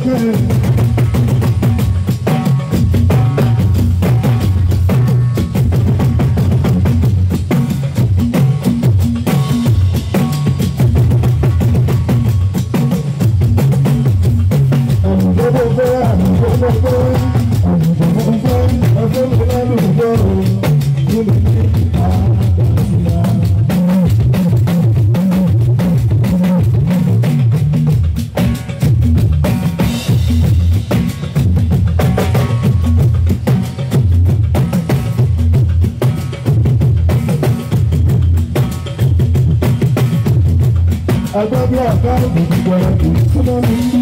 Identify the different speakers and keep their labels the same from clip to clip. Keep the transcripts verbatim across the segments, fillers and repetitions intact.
Speaker 1: Agbábí àká òkùnkùn ọ̀rọ̀ kò túnmọ̀ ní bí.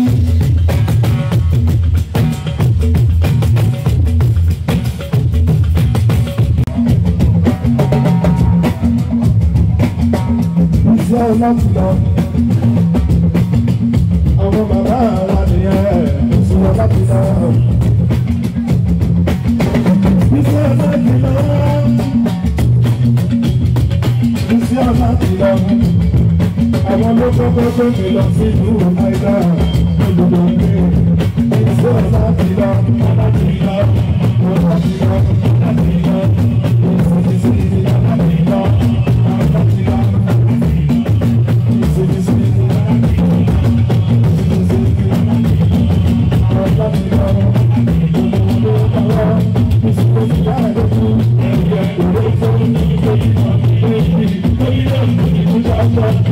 Speaker 1: Iṣẹ́ láti lọ, àwọn bàbá wa nìyẹn, ìṣòro láti lọ. Iṣẹ́ láti lọ, iṣẹ́ láti lọ. Àwọn ló kọ́kọ́ tó mi lọ sí ìlú Nàìjíríà lójoojú pé iṣẹ́ láti lọ, láti lọ, láti lọ, láti lọ, ìṣèjì láti lọ, láti lọ, ìṣèjì láti lọ, láti lọ, gbogbo ọ̀rọ̀ ìṣèjì láti lọ, ẹ̀yẹ ìwé ìfowópamọ́ ìṣèjì láti lọ.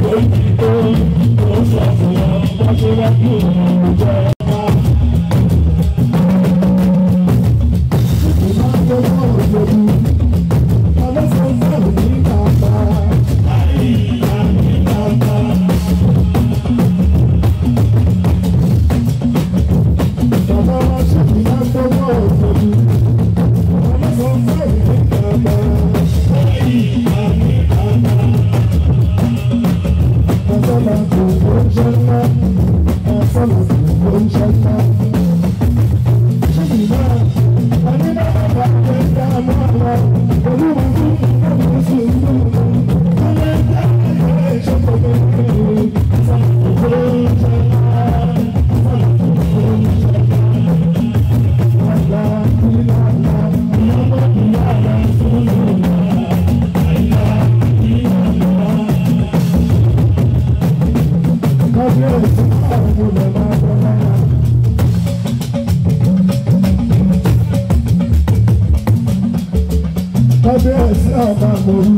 Speaker 1: Kábíyèsí ọba àgbòrú.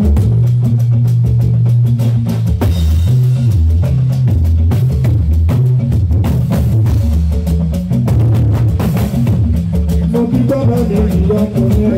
Speaker 1: Mo bí bọ́lá lè rí ọkùnrin